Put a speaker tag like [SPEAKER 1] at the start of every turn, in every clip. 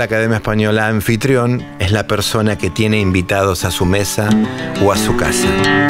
[SPEAKER 1] Academia Española, anfitrión es la persona que tiene invitados a su mesa o a su casa.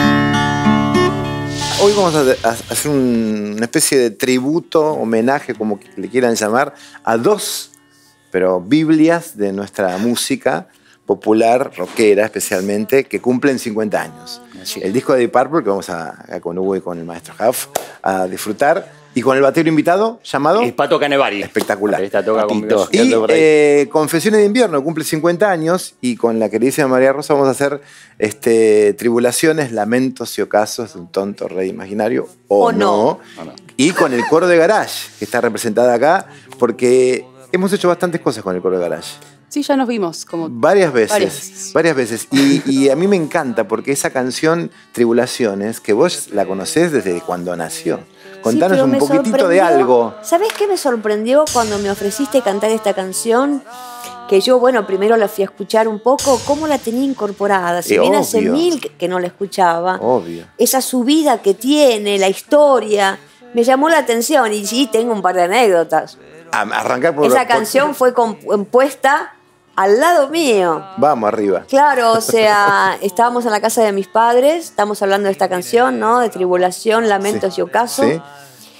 [SPEAKER 1] Hoy vamos a hacer una especie de tributo, homenaje, como le quieran llamar, a dos, pero Biblias de nuestra música popular, rockera especialmente, que cumplen 50 años. El disco de Deep Purple, que vamos con Hugo y con el maestro Huff a disfrutar, y con el batero invitado llamado
[SPEAKER 2] Pato Canevari.
[SPEAKER 1] Espectacular.
[SPEAKER 2] Esta toca conmigo.
[SPEAKER 1] Y Confesiones de Invierno cumple 50 años, y con la queridísima María Rosa vamos a hacer Tribulaciones, Lamentos y Ocasos de un tonto rey imaginario, o no. Y con el coro de Garage, que está representada acá, porque hemos hecho bastantes cosas con el coro de Garage.
[SPEAKER 3] Sí, ya nos vimos como
[SPEAKER 1] varias veces. Y a mí me encanta porque esa canción Tribulaciones, que vos la conocés desde cuando nació. Contanos un poquitito de algo.
[SPEAKER 4] ¿Sabés qué me sorprendió cuando me ofreciste cantar esta canción? Que yo, bueno, primero la fui a escuchar un poco, cómo la tenía incorporada. Si bien hace mil que no la escuchaba.
[SPEAKER 1] Obvio.
[SPEAKER 4] Esa subida que tiene, la historia, me llamó la atención. Y sí, tengo un par de anécdotas.
[SPEAKER 1] Arrancar por
[SPEAKER 4] esa canción fue compuesta al lado mío.
[SPEAKER 1] Vamos arriba.
[SPEAKER 4] Claro, o sea, estábamos en la casa de mis padres, estamos hablando de esta canción, ¿no? De Tribulación, Lamentos y Ocasos. Sí.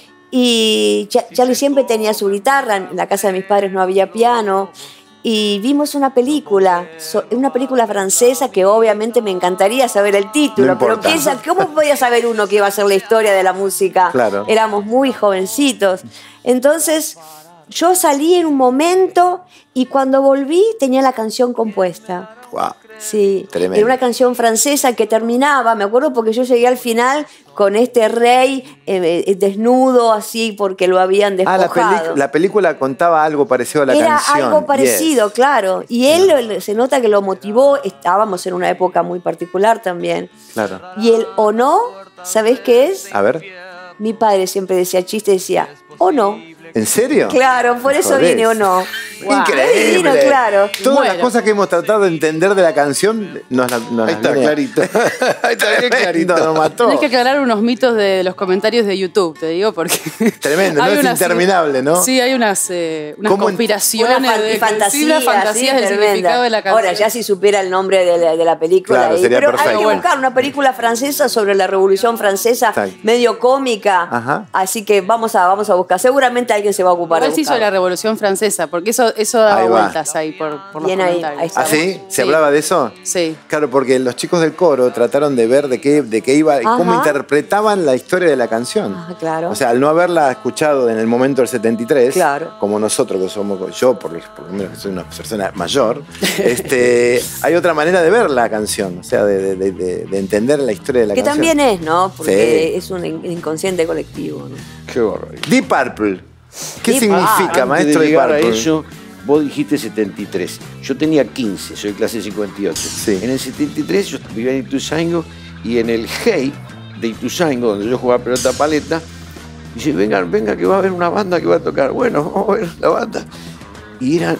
[SPEAKER 4] Y Charlie siempre tenía su guitarra, en la casa de mis padres no había piano. Y vimos una película francesa que obviamente me encantaría saber el título, no pero ¿cómo podía saber uno que iba a ser la historia de la música?
[SPEAKER 1] Claro.
[SPEAKER 4] Éramos muy jovencitos. Entonces yo salí en un momento y cuando volví tenía la canción compuesta.
[SPEAKER 1] Wow.
[SPEAKER 4] Sí,
[SPEAKER 1] tremendo.
[SPEAKER 4] Era una canción francesa que terminaba, me acuerdo porque yo llegué al final con este rey desnudo así porque lo habían despojado.
[SPEAKER 1] La película contaba algo parecido a la canción.
[SPEAKER 4] Era algo parecido, claro. Y él se nota que lo motivó, estábamos en una época muy particular también.
[SPEAKER 1] Claro.
[SPEAKER 4] Y el o no, ¿sabés qué es?
[SPEAKER 1] A ver.
[SPEAKER 4] Mi padre siempre decía chiste, decía, o no.
[SPEAKER 1] ¿En serio?
[SPEAKER 4] Claro, por eso
[SPEAKER 1] Jodés.
[SPEAKER 4] vine o no.
[SPEAKER 1] Wow. Increíble.
[SPEAKER 4] Divino, claro.
[SPEAKER 1] Todas las cosas que hemos tratado de entender de la canción nos
[SPEAKER 5] ahí está, clarito. Ahí está bien clarito.
[SPEAKER 1] Nos mató.
[SPEAKER 3] Tenés que aclarar unos mitos de los comentarios de YouTube, te digo, porque...
[SPEAKER 1] Tremendo, no es interminable, ¿no?
[SPEAKER 3] Sí, hay unas conspiraciones
[SPEAKER 4] una fantasía
[SPEAKER 3] del significado de la canción.
[SPEAKER 4] Ahora, ya si supiera el nombre de la película.
[SPEAKER 1] Claro, sería
[SPEAKER 4] pero
[SPEAKER 1] perfecto.
[SPEAKER 4] hay que buscar una película francesa sobre la Revolución Francesa, medio cómica.
[SPEAKER 1] Ajá.
[SPEAKER 4] Así que vamos a buscar. Seguramente alguien se va a ocupar de buscar.
[SPEAKER 3] Hizo la Revolución Francesa, porque eso daba vueltas ahí por los comentarios.
[SPEAKER 4] Ahí
[SPEAKER 1] ¿Ah, sí? ¿Se hablaba de eso?
[SPEAKER 3] Sí.
[SPEAKER 1] Claro, porque los chicos del coro trataron de ver de qué iba y cómo interpretaban la historia de la canción.
[SPEAKER 4] Claro.
[SPEAKER 1] O sea, al no haberla escuchado en el momento del 73,
[SPEAKER 4] claro,
[SPEAKER 1] como nosotros que somos, yo por lo menos que soy una persona mayor, hay otra manera de ver la canción, o sea, de entender la historia de la canción.
[SPEAKER 4] Que también es, ¿no? Porque es un inconsciente colectivo, ¿no?
[SPEAKER 5] Qué horror.
[SPEAKER 1] Deep Purple. ¿Qué significa, maestro Deep Purple?
[SPEAKER 5] Eso, vos dijiste 73. Yo tenía 15, soy clase 58.
[SPEAKER 1] Sí.
[SPEAKER 5] En el 73 yo vivía en Ituzaingó y en el Hey de Ituzaingó, donde yo jugaba pelota paleta, dice, venga que va a haber una banda que va a tocar. Bueno, vamos a ver la banda. Y eran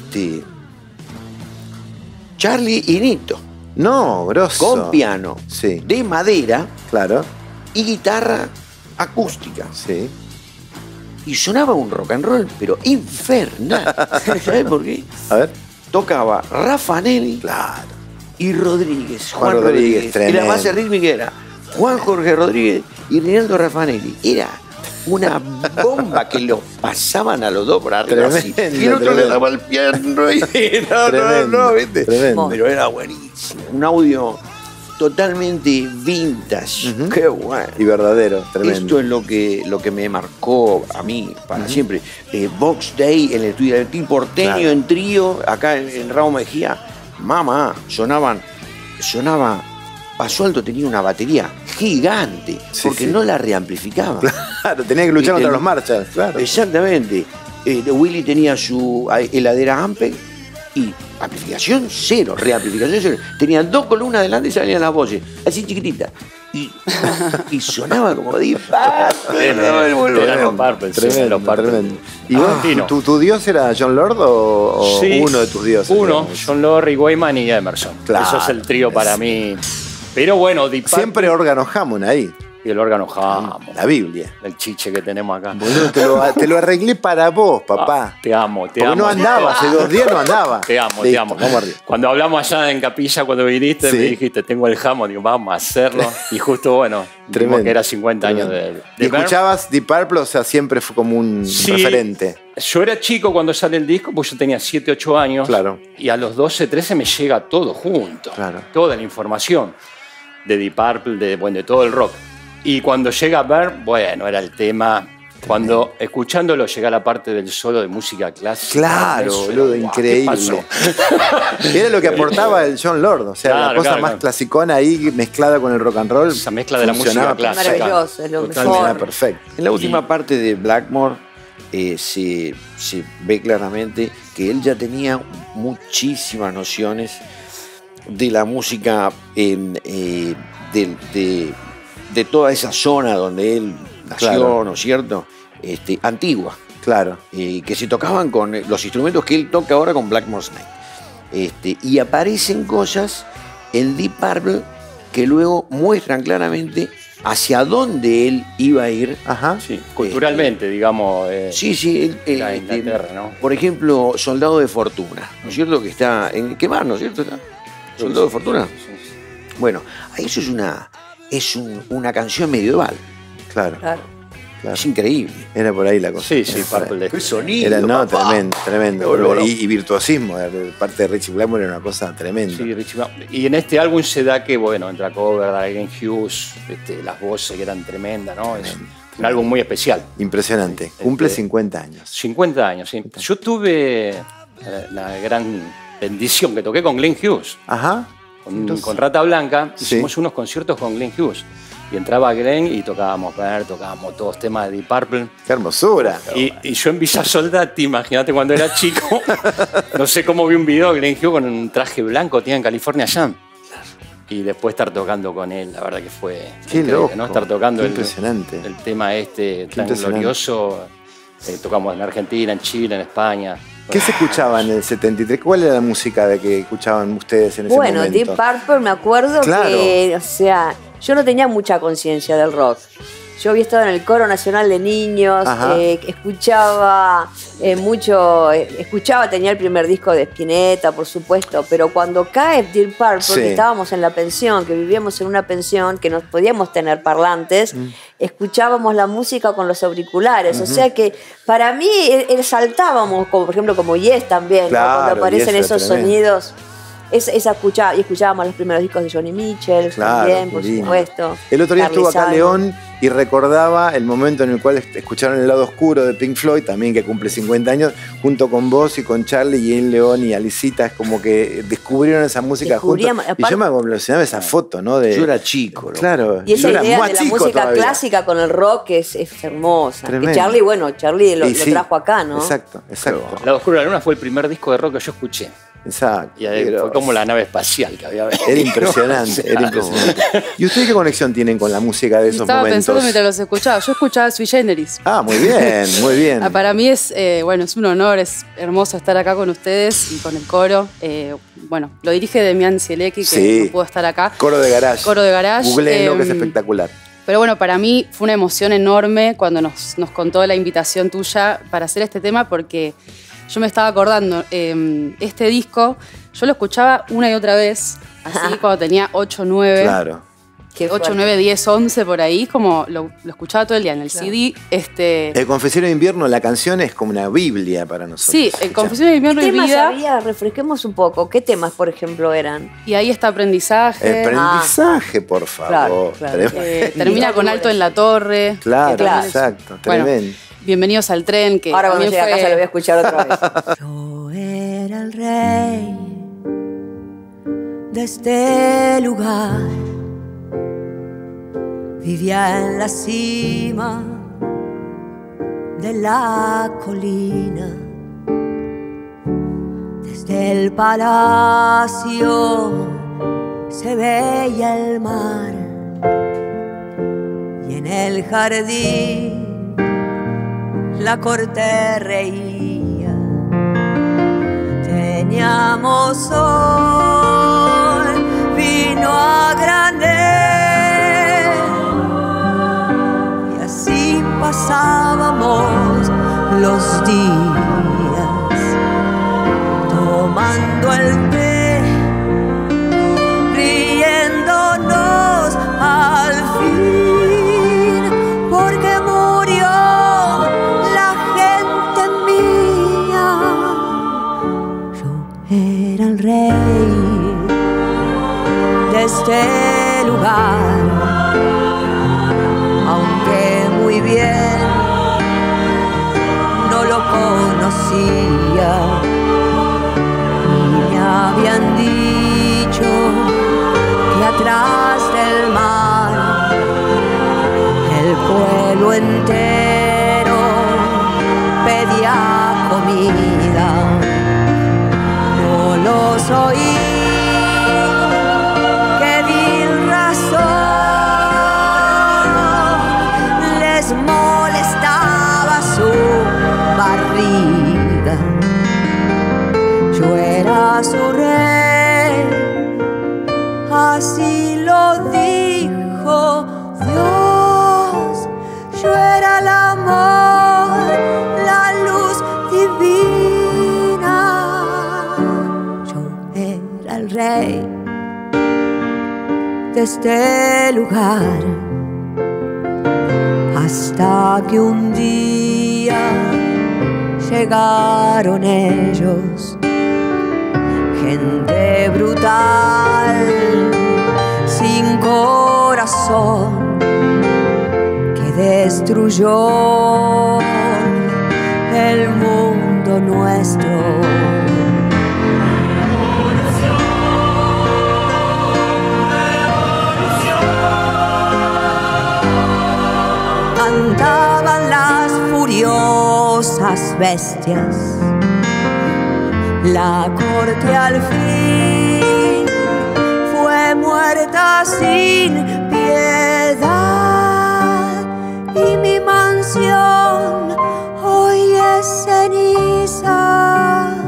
[SPEAKER 5] Charlie y Nito.
[SPEAKER 1] No, grosso.
[SPEAKER 5] Con piano de madera,
[SPEAKER 1] claro,
[SPEAKER 5] y guitarra acústica.
[SPEAKER 1] Sí.
[SPEAKER 5] Y sonaba un rock and roll, pero infernal. ¿Sabes por qué?
[SPEAKER 1] A ver.
[SPEAKER 5] Tocaba Raffanelli,
[SPEAKER 1] claro,
[SPEAKER 5] y Rodríguez.
[SPEAKER 1] Juan Rodríguez.
[SPEAKER 5] Y la base rítmica era Juan Jorge Rodríguez y Rinaldo Raffanelli. Era una bomba que los pasaban a los dos por arriba. Así. Y el otro le daba el piano. Y no, ¿viste?
[SPEAKER 1] Tremendo.
[SPEAKER 5] Pero era buenísimo. Un audio totalmente vintage. Qué bueno.
[SPEAKER 1] Y verdadero, tremendo.
[SPEAKER 5] Esto es lo que me marcó a mí para siempre. Box Day en el estudio del Team Porteño, en trío, acá en Raúl Mejía. Mamá, sonaba. Basualdo tenía una batería gigante, porque no la reamplificaba.
[SPEAKER 1] Claro, tenía que luchar contra los Marshall. Claro.
[SPEAKER 5] Exactamente. Willy tenía su heladera Ampeg y amplificación cero, reamplificación cero. Tenían dos columnas delante y salían las voces, así chiquititas. Y sonaba como Deep Purple.
[SPEAKER 1] Tremendo. ¿Y vos, tu dios era John Lord o uno de tus dioses?
[SPEAKER 2] Uno, John Lord, Rick Wakeman y Emerson.
[SPEAKER 1] Claro,
[SPEAKER 2] eso es el trío para mí. Pero bueno, Deep Purple...
[SPEAKER 1] Siempre órgano Hammond ahí.
[SPEAKER 2] Y el órgano Hammond.
[SPEAKER 1] La Biblia.
[SPEAKER 2] El chiche que tenemos acá.
[SPEAKER 1] Boludo, te lo arreglé para vos, papá.
[SPEAKER 2] Te amo, te
[SPEAKER 1] Porque
[SPEAKER 2] amo.
[SPEAKER 1] no andaba, hace 2 días no andaba.
[SPEAKER 2] Te amo,
[SPEAKER 1] Listo,
[SPEAKER 2] te amo.
[SPEAKER 1] vamos arriba.
[SPEAKER 2] Cuando hablamos allá en Capilla, cuando viniste,
[SPEAKER 1] Sí.
[SPEAKER 2] me dijiste, tengo el Hammond, digo, vamos a hacerlo. Y justo, bueno,
[SPEAKER 1] Tremendo.
[SPEAKER 2] vimos que era 50 años
[SPEAKER 1] Tremendo.
[SPEAKER 2] de
[SPEAKER 1] ¿Y escuchabas Deep Purple? O sea, siempre fue como un
[SPEAKER 2] Sí.
[SPEAKER 1] referente.
[SPEAKER 2] Yo era chico cuando sale el disco, pues yo tenía 7, 8 años.
[SPEAKER 1] Claro.
[SPEAKER 2] Y a los 12, 13 me llega todo junto.
[SPEAKER 1] Claro.
[SPEAKER 2] Toda la información de Deep Purple, de todo el rock. Y cuando llega a ver, bueno, era el tema. Cuando escuchándolo llega la parte del solo de música clásica.
[SPEAKER 1] Claro,
[SPEAKER 2] Eso era,
[SPEAKER 1] boludo,
[SPEAKER 2] guau,
[SPEAKER 1] increíble.
[SPEAKER 2] ¿qué pasó?
[SPEAKER 1] Era lo que aportaba el John Lord, o sea, la
[SPEAKER 2] Claro,
[SPEAKER 1] cosa
[SPEAKER 2] claro,
[SPEAKER 1] más
[SPEAKER 2] claro.
[SPEAKER 1] clasicona ahí mezclada con el rock and roll.
[SPEAKER 2] Esa mezcla de la música
[SPEAKER 1] funcionaba
[SPEAKER 2] clásica.
[SPEAKER 4] Maravilloso, es lo
[SPEAKER 2] Totalmente.
[SPEAKER 1] Funcionaba
[SPEAKER 4] mejor.
[SPEAKER 1] perfecto.
[SPEAKER 5] En la última parte de Blackmore se ve claramente que él ya tenía muchísimas nociones de la música de toda esa zona donde él nació,
[SPEAKER 1] Claro.
[SPEAKER 5] ¿no es cierto? Antigua,
[SPEAKER 1] Claro.
[SPEAKER 5] que se tocaban con los instrumentos que él toca ahora con Blackmore's Night. Y aparecen cosas en Deep Purple que luego muestran claramente hacia dónde él iba a ir.
[SPEAKER 1] Ajá.
[SPEAKER 2] Sí, culturalmente, digamos.
[SPEAKER 5] Sí, sí.
[SPEAKER 2] La Inglaterra, ¿no?
[SPEAKER 5] Por ejemplo, Soldado de Fortuna, ¿no es cierto? Que está en Quemar, ¿no es cierto? Está Soldado de Fortuna. Bueno, eso es una canción medieval.
[SPEAKER 1] Claro.
[SPEAKER 4] Claro.
[SPEAKER 1] Claro.
[SPEAKER 5] Es increíble.
[SPEAKER 1] Era por ahí la cosa.
[SPEAKER 2] Sí, sí,
[SPEAKER 1] Era por ahí.
[SPEAKER 2] Purple.
[SPEAKER 5] ¡Qué sonido!
[SPEAKER 1] Era, no,
[SPEAKER 5] papá!
[SPEAKER 1] tremendo, tremendo.
[SPEAKER 5] No, no, no.
[SPEAKER 1] Y virtuosismo, de parte de Richie Blackmore era una cosa tremenda.
[SPEAKER 2] Sí, Richie Blackmore. Y en este álbum se da que, bueno, entra cover, Glenn Hughes, las voces que eran tremendas, ¿no? Es un álbum muy especial.
[SPEAKER 1] Impresionante. Cumple 50 años.
[SPEAKER 2] 50 años, sí. Yo tuve la gran bendición que toqué con Glenn Hughes.
[SPEAKER 1] Ajá.
[SPEAKER 2] Con Rata Blanca
[SPEAKER 1] Sí.
[SPEAKER 2] hicimos unos conciertos con Glenn Hughes. Y entraba Glenn y tocábamos Ver, tocábamos todos temas de Deep Purple.
[SPEAKER 1] Qué hermosura.
[SPEAKER 2] Y yo en Villa Soldati, imagínate cuando era chico, no sé cómo vi un video de Glenn Hughes con un traje blanco, tenía en California Jam. Y después estar tocando con él, la verdad que fue
[SPEAKER 1] Qué
[SPEAKER 2] increíble,
[SPEAKER 1] loco.
[SPEAKER 2] ¿no? Estar tocando
[SPEAKER 1] Qué impresionante.
[SPEAKER 2] el tema tan
[SPEAKER 1] impresionante.
[SPEAKER 2] glorioso. Tocamos en Argentina, en Chile, en España.
[SPEAKER 1] ¿Qué se escuchaba en el 73? ¿Cuál era la música de que escuchaban ustedes en ese
[SPEAKER 4] Bueno,
[SPEAKER 1] momento?
[SPEAKER 4] Deep Purple me acuerdo
[SPEAKER 1] Claro.
[SPEAKER 4] que, o sea, yo no tenía mucha conciencia del rock. Yo había estado en el Coro Nacional de Niños,
[SPEAKER 1] Ajá.
[SPEAKER 4] escuchaba tenía el primer disco de Spinetta, por supuesto, pero cuando cae Deep Purple,
[SPEAKER 1] Sí.
[SPEAKER 4] que estábamos en la pensión, que vivíamos en una pensión, que nos podíamos tener parlantes, escuchábamos la música con los auriculares, o sea que para mí saltábamos, como, por ejemplo, como Yes también, ¿no?
[SPEAKER 1] Claro,
[SPEAKER 4] Cuando aparecen
[SPEAKER 1] Yes era
[SPEAKER 4] esos
[SPEAKER 1] tremendo.
[SPEAKER 4] sonidos. Y escuchábamos los primeros discos de Johnny Mitchell
[SPEAKER 1] Claro,
[SPEAKER 4] también,
[SPEAKER 1] qué
[SPEAKER 4] por
[SPEAKER 1] lindo.
[SPEAKER 4] supuesto.
[SPEAKER 1] El otro día
[SPEAKER 4] Carly
[SPEAKER 1] estuvo acá
[SPEAKER 4] Simon.
[SPEAKER 1] León y recordaba el momento en el cual escucharon El lado oscuro de Pink Floyd, también que cumple 50 años, junto con vos y con Charlie y Ian León y Alicita, es como que descubrieron esa música juntos.
[SPEAKER 4] Descubríamos,
[SPEAKER 1] Y yo
[SPEAKER 4] aparte-
[SPEAKER 1] me aconvulsionaba esa foto, ¿no? De,
[SPEAKER 5] Yo era chico, ¿no?
[SPEAKER 1] Claro.
[SPEAKER 4] Y esa
[SPEAKER 1] yo era
[SPEAKER 4] idea
[SPEAKER 1] más
[SPEAKER 4] de la
[SPEAKER 1] chico
[SPEAKER 4] música
[SPEAKER 1] todavía.
[SPEAKER 4] clásica con el rock es hermosa.
[SPEAKER 1] Tremendo.
[SPEAKER 4] Que Charlie lo
[SPEAKER 1] Y sí,
[SPEAKER 4] trajo acá, ¿no?
[SPEAKER 1] Exacto, exacto.
[SPEAKER 2] El lado oscuro de la luna fue el primer disco de rock que yo escuché.
[SPEAKER 1] Exacto.
[SPEAKER 2] Y ahí fue como la nave espacial que había
[SPEAKER 1] Era impresionante, era impresionante. ¿Y ustedes qué conexión tienen con la música de esos
[SPEAKER 3] Estaba
[SPEAKER 1] momentos?
[SPEAKER 3] pensando mientras los escuchaba. Yo escuchaba Sui Generis.
[SPEAKER 1] Ah, muy bien, muy bien.
[SPEAKER 3] Para mí es un honor, es hermoso estar acá con ustedes y con el coro. Lo dirige Demián Cielecki, que
[SPEAKER 1] Sí.
[SPEAKER 3] no pudo estar acá.
[SPEAKER 1] Coro de Garage.
[SPEAKER 3] Coro de Garage.
[SPEAKER 1] Googleenlo, que es espectacular.
[SPEAKER 3] Pero bueno, para mí fue una emoción enorme cuando nos contó la invitación tuya para hacer este tema, porque yo me estaba acordando, este disco yo lo escuchaba una y otra vez, así cuando tenía 8, 9.
[SPEAKER 1] Claro.
[SPEAKER 4] Qué
[SPEAKER 3] 8,
[SPEAKER 4] fuerte.
[SPEAKER 3] 9, 10, 11 por ahí, como lo escuchaba todo el día en el
[SPEAKER 4] Claro.
[SPEAKER 3] CD.
[SPEAKER 1] El Confesionario de Invierno, la canción es como una Biblia para nosotros.
[SPEAKER 3] Sí, el Confesiones de Invierno
[SPEAKER 4] ¿Qué
[SPEAKER 3] y
[SPEAKER 4] temas
[SPEAKER 3] Vida.
[SPEAKER 4] había? Refresquemos un poco. ¿Qué temas, por ejemplo, eran?
[SPEAKER 3] Y ahí está Aprendizaje.
[SPEAKER 1] Aprendizaje, por favor.
[SPEAKER 4] Claro, claro.
[SPEAKER 1] Tremendo.
[SPEAKER 3] Termina con Alto en la Torre.
[SPEAKER 1] Claro,
[SPEAKER 4] Claro.
[SPEAKER 1] exacto.
[SPEAKER 3] Bueno,
[SPEAKER 1] Tremendo.
[SPEAKER 3] Bienvenidos al tren, que
[SPEAKER 4] Ahora cuando
[SPEAKER 3] también
[SPEAKER 4] llegue a casa
[SPEAKER 3] fue-
[SPEAKER 4] lo voy a escuchar otra vez. Yo era el rey de este lugar. Vivía en la cima de la colina. Desde el palacio se veía el mar. Y en el jardín la corte reía. Teníamos sol, vino a granel
[SPEAKER 6] los días, tomando el té, riéndonos al fin, porque murió la gente mía. Yo era el rey de este lugar, aunque muy bien no lo conocía, y me habían dicho que atrás del mar el pueblo entero pedía comida. No los oí, qué vil razón les molestaba su barriga. Yo era su rey, así lo dijo Dios. Yo era el amor, la luz divina. Yo era el rey de este lugar, hasta que un día llegaron ellos, gente brutal, sin corazón, que destruyó el mundo nuestro. Cantaban las furiosas bestias, la corte al fin fue muerta sin piedad, y mi mansión hoy es cenizas.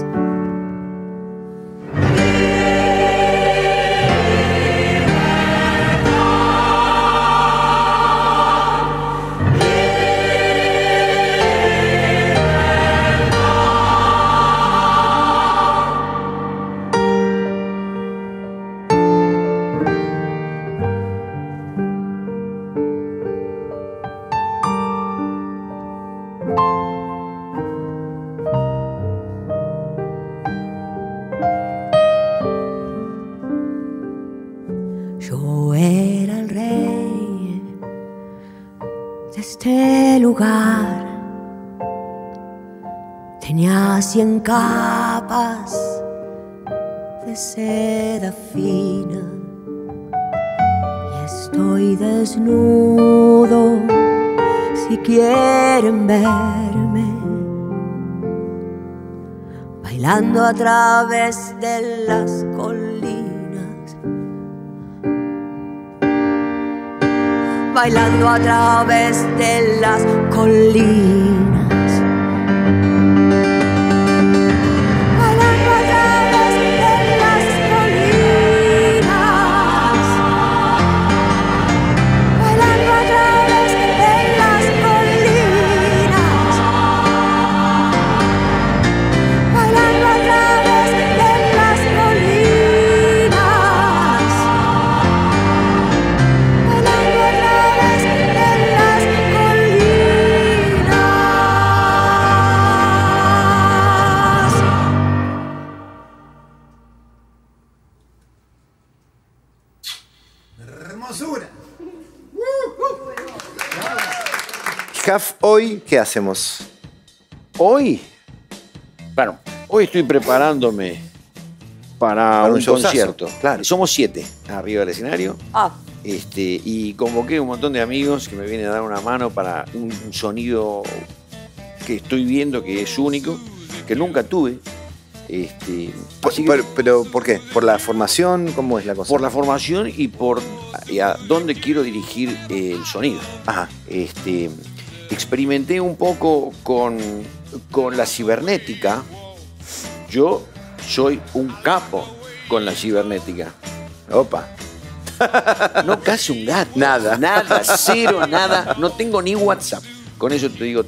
[SPEAKER 6] Yo era el rey de este lugar, tenía 100 capas de seda fina, y estoy desnudo si quieren verme, bailando a través de las colinas, bailando a través de las colinas. Bailando a través de las colinas. Bailando a través de las colinas. Bailando a través de las colinas. Bailando a través de las
[SPEAKER 1] Hermosura. Jaf, hoy, ¿qué hacemos?
[SPEAKER 5] Hoy, bueno, hoy estoy preparándome para un
[SPEAKER 1] showzazo,
[SPEAKER 5] concierto.
[SPEAKER 1] claro.
[SPEAKER 5] Somos 7 arriba del escenario. Y convoqué un montón de amigos que me vienen a dar una mano para un sonido que estoy viendo que es único, que nunca tuve. Así que
[SPEAKER 1] Pero, ¿por qué? ¿Por la formación? ¿Cómo es la cosa?
[SPEAKER 5] por la formación y por a dónde quiero dirigir el sonido.
[SPEAKER 1] Ajá.
[SPEAKER 5] Experimenté un poco con la cibernética. Yo soy un capo con la cibernética.
[SPEAKER 1] Opa.
[SPEAKER 5] No, casi un gato.
[SPEAKER 1] Nada.
[SPEAKER 5] Nada, cero, nada. No tengo ni WhatsApp. Con eso te digo todo.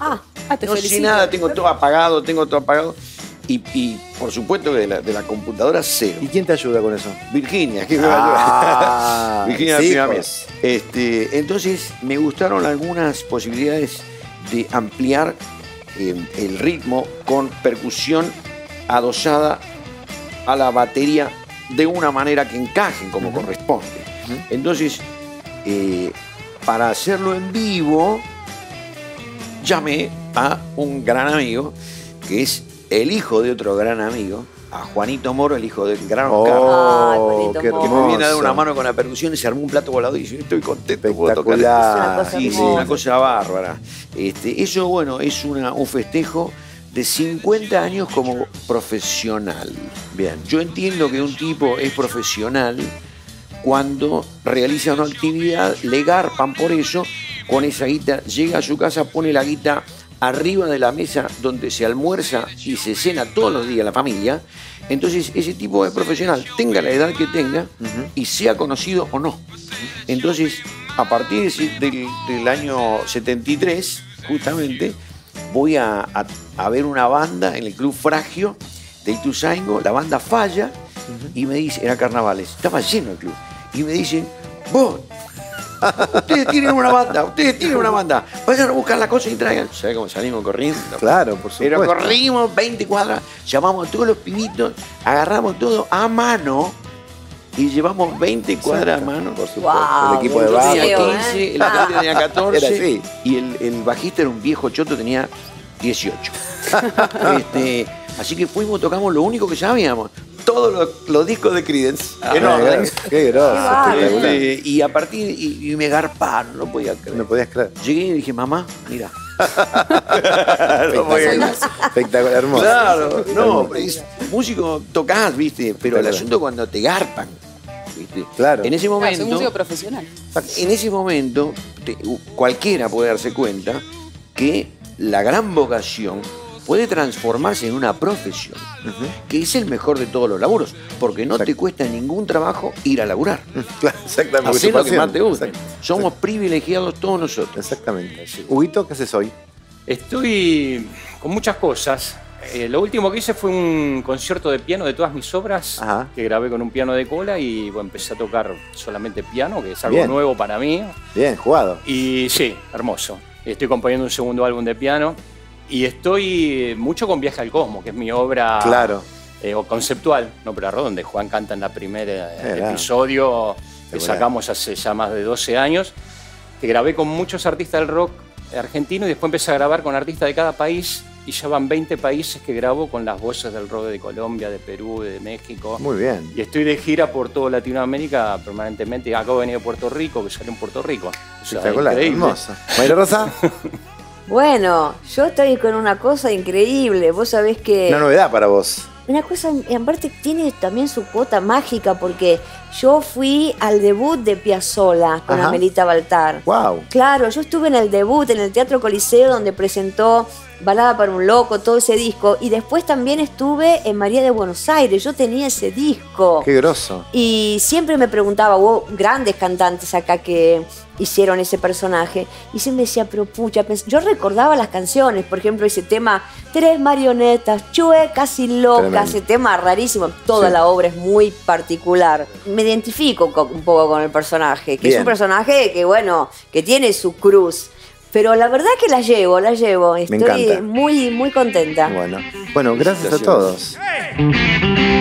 [SPEAKER 3] Ah, te
[SPEAKER 5] no sé
[SPEAKER 3] felicito.
[SPEAKER 5] nada, tengo todo apagado. Y por supuesto que de la computadora cero.
[SPEAKER 1] ¿Y quién te ayuda con eso?
[SPEAKER 5] Virginia, que Virginia,
[SPEAKER 1] sí,
[SPEAKER 5] prima mía.
[SPEAKER 1] pues.
[SPEAKER 5] Entonces me gustaron algunas posibilidades de ampliar el ritmo con percusión adosada a la batería de una manera que encajen como corresponde. Entonces, para hacerlo en vivo, llamé a un gran amigo que es el hijo de otro gran amigo, a Juanito Moro, el hijo del gran Oscar.
[SPEAKER 4] Ay, Juanito
[SPEAKER 1] qué
[SPEAKER 4] Moro.
[SPEAKER 5] Que me viene a dar una
[SPEAKER 1] hermoso.
[SPEAKER 5] mano con la percusión y se armó un plato volador y dice, estoy contento, puedo tocar
[SPEAKER 1] Espectacular.
[SPEAKER 5] esto. Sí, sí,
[SPEAKER 4] hermosa.
[SPEAKER 5] una cosa bárbara. Eso, bueno, es un festejo de 50 años como profesional.
[SPEAKER 1] Bien.
[SPEAKER 5] Yo entiendo que un tipo es profesional cuando realiza una actividad, le garpan por eso, con esa guita, llega a su casa, pone la guita arriba de la mesa donde se almuerza y se cena todos los días la familia. Entonces ese tipo es profesional, tenga la edad que tenga y sea conocido o no. Entonces a partir del año 73 justamente voy a ver una banda en el Club Fragio de Ituzaingó, la banda Falla, y me dice, era carnavales, estaba lleno el club, y me dicen, vos, ustedes tienen una banda, vayan a buscar la cosa y traigan. ¿Sabes cómo salimos corriendo?
[SPEAKER 1] Claro, por supuesto.
[SPEAKER 5] Pero corrimos 20 cuadras, llamamos a todos los pibitos, agarramos todo a mano y llevamos 20 cuadras a mano.
[SPEAKER 1] Por supuesto.
[SPEAKER 4] Wow,
[SPEAKER 1] el equipo de
[SPEAKER 4] qué
[SPEAKER 1] bajo.
[SPEAKER 5] Tenía
[SPEAKER 4] feo,
[SPEAKER 5] 15, el baterista tenía 14
[SPEAKER 1] Era así.
[SPEAKER 5] y el bajista era un viejo choto, tenía 18. Así que fuimos, tocamos lo único que sabíamos, todos los discos de Creedence. Enormes.
[SPEAKER 1] Qué grosso, espectacular.
[SPEAKER 5] Y a partir, y me garparon, no podía creer.
[SPEAKER 1] No podías creer.
[SPEAKER 5] Llegué y dije, mamá, mira.
[SPEAKER 1] Espectacular, hermoso.
[SPEAKER 5] Claro, no, músico tocás, viste, pero el asunto cuando te garpan, viste.
[SPEAKER 1] Claro.
[SPEAKER 5] En ese
[SPEAKER 3] Claro, soy
[SPEAKER 5] momento,
[SPEAKER 3] músico profesional.
[SPEAKER 5] cualquiera puede darse cuenta que la gran vocación puede transformarse en una profesión, que es el mejor de todos los laburos, porque no te cuesta ningún trabajo ir a laburar.
[SPEAKER 1] Claro, exactamente.
[SPEAKER 5] Hacer lo que
[SPEAKER 1] pasión.
[SPEAKER 5] más te gusta.
[SPEAKER 1] Exacto.
[SPEAKER 5] Somos privilegiados todos nosotros.
[SPEAKER 1] Exactamente. Huguito, ¿qué haces hoy?
[SPEAKER 2] Estoy con muchas cosas. Lo último que hice fue un concierto de piano de todas mis obras,
[SPEAKER 1] Ajá.
[SPEAKER 2] que grabé con un piano de cola y bueno, empecé a tocar solamente piano, que es algo
[SPEAKER 1] Bien.
[SPEAKER 2] nuevo para mí.
[SPEAKER 1] Bien, jugado.
[SPEAKER 2] Y sí, hermoso. Estoy componiendo un segundo álbum de piano y estoy mucho con Viaje al Cosmos, que es mi obra
[SPEAKER 1] Claro.
[SPEAKER 2] o conceptual, no pero donde Juan canta en la primera
[SPEAKER 1] Claro.
[SPEAKER 2] episodio que
[SPEAKER 1] Espectacular.
[SPEAKER 2] sacamos hace ya más de 12 años, que grabé con muchos artistas del rock argentino y después empecé a grabar con artistas de cada país y ya van 20 países que grabo con las voces del rock de Colombia, de Perú, de México.
[SPEAKER 1] Muy bien.
[SPEAKER 2] Y estoy de gira por toda Latinoamérica permanentemente. Acabo de venir a Puerto Rico, que salió en Puerto Rico. O sea,
[SPEAKER 1] Espectacular,
[SPEAKER 2] increíble.
[SPEAKER 1] hermoso. María Rosa,
[SPEAKER 4] Bueno, yo estoy con una cosa increíble. Vos sabés que
[SPEAKER 1] una novedad para vos.
[SPEAKER 4] una cosa, y aparte tiene también su cuota mágica porque yo fui al debut de Piazzolla con
[SPEAKER 1] Ajá.
[SPEAKER 4] Amelita Baltar.
[SPEAKER 1] Wow.
[SPEAKER 4] Claro, yo estuve en el debut en el Teatro Coliseo donde presentó Balada para un Loco, todo ese disco. Y después también estuve en María de Buenos Aires, yo tenía ese disco.
[SPEAKER 1] Qué grosso.
[SPEAKER 4] Y siempre me preguntaba, hubo grandes cantantes acá que hicieron ese personaje. Y siempre decía, pero pucha, yo recordaba las canciones, por ejemplo, ese tema, Tres marionetas, chuecas y locas,
[SPEAKER 1] Tremendo.
[SPEAKER 4] ese tema rarísimo. Toda
[SPEAKER 1] Sí.
[SPEAKER 4] la obra es muy particular. Me identifico un poco con el personaje, que es
[SPEAKER 1] Bien.
[SPEAKER 4] un personaje que, bueno, que tiene su cruz. Pero la verdad que la llevo. Estoy
[SPEAKER 1] encanta.
[SPEAKER 4] muy, muy contenta.
[SPEAKER 1] Bueno, gracias a todos.